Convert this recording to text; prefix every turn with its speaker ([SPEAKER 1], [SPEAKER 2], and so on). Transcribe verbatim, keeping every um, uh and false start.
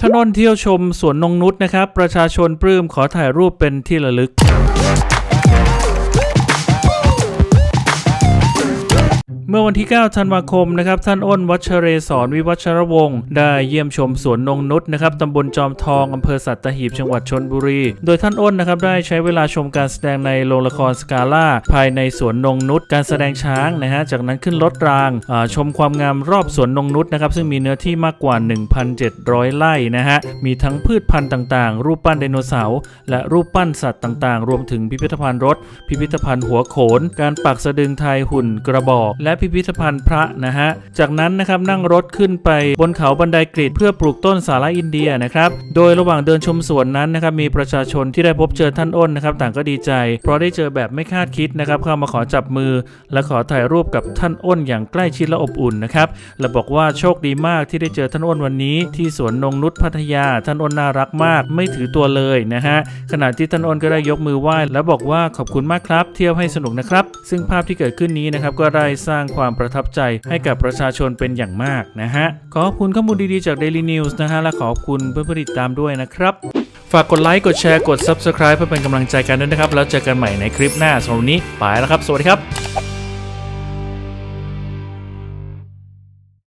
[SPEAKER 1] ถนนเที่ยวชมสวนนงนุชนะครับประชาชนปลื้มขอถ่ายรูปเป็นที่ระลึกเมื่อวันที่เก้าธันวาคมนะครับท่านอ้นวัชเรศรวิวัชรวงศ์ได้เยี่ยมชมสวนนงนุชนะครับตำบลจอมทองอำเภอสัตหีบจังหวัดชลบุรีโดยท่านอ้นนะครับได้ใช้เวลาชมการแสดงในโรงละครสกาล่าภายในสวนนงนุชการแสดงช้างนะฮะจากนั้นขึ้นรถรางชมความงามรอบสวนนงนุชนะครับซึ่งมีเนื้อที่มากกว่า หนึ่งพันเจ็ดร้อย ไร่นะฮะมีทั้งพืชพันธุ์ต่างๆรูปปั้นไดโนเสาร์และรูปปั้นสัตว์ต่างๆรวมถึงพิพิธภัณฑ์รถพิพิธภัณฑ์หัวโขนการปักสะดึงไทยหุ่นกระบอกและพิพิธภัณฑ์พระนะฮะจากนั้นนะครับนั่งรถขึ้นไปบนเขาบันไดกรีดเพื่อปลูกต้นสาระอินเดียนะครับโดยระหว่างเดินชมสวนนั้นนะครับมีประชาชนที่ได้พบเจอท่านอ้นนะครับต่างก็ดีใจเพราะได้เจอแบบไม่คาดคิดนะครับเข้ามาขอจับมือและขอถ่ายรูปกับท่านอ้นอย่างใกล้ชิดและอบอุ่นนะครับและบอกว่าโชคดีมากที่ได้เจอท่านอ้นวันนี้ที่สวนนงนุชพัทยาท่านอ้นน่ารักมากไม่ถือตัวเลยนะฮะขณะที่ท่านอ้นก็ได้ยกมือไหว้และบอกว่าขอบคุณมากครับเที่ยวให้สนุกนะครับซึ่งภาพที่เกิดขึ้นนี้นะครับก็ได้สร้างความประทับใจให้กับประชาชนเป็นอย่างมากนะฮะขอบคุณข้อมูลดีๆจาก Daily News นะฮะและขอบคุณเพื่อนๆติดตามด้วยนะครับฝากกดไลค์กดแชร์กด Subscribe เพื่อเป็นกำลังใจกันด้วยนะครับแล้วเจอกันใหม่ในคลิปหน้าสำหรับวันนี้ไปแล้วครับสวัสดีครับ